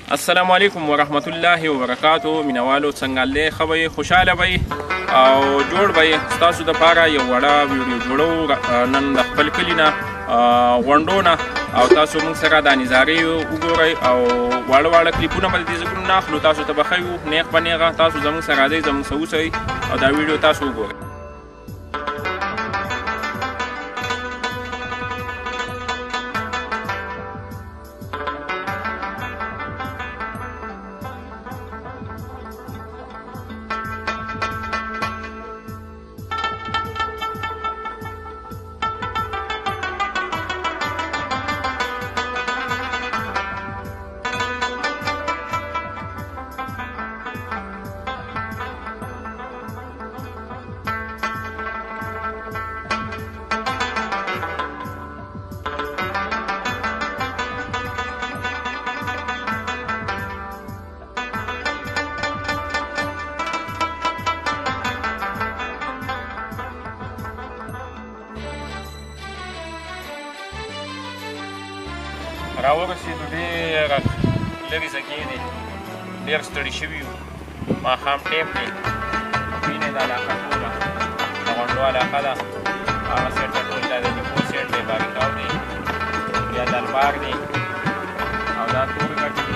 السلام علیکم ورحمت الله وبرکاتو. مینوالو څنګه الله خبرې خوشاله وي او جوړ وي. ستاسو دپاره یو وړه ویډیو جوړو نن د خپل کلي نه غونډو نه، او تاسو موږ سره دا نظارې وګورئ او واړه واړه کلیپونه به د دې ځایونو نه اخلو. تاسو ته به ښیو نیغ په نیغه. تاسو زموږ سره راځئ، زموږ سره اوسئ او دا ویډیو تاسو وګورئ. راورسېدو ډېره لږې ځګې دي، ډېر ستړي شوي یو. ماښام ټیم دی، وینې دا علاقه ټوله د غونډو علاقه ده. هغه سیټ ته ټول دا د ډیپو سیټ دی، باریکاو دی، بیا دلبار دی او دا تورې ګټې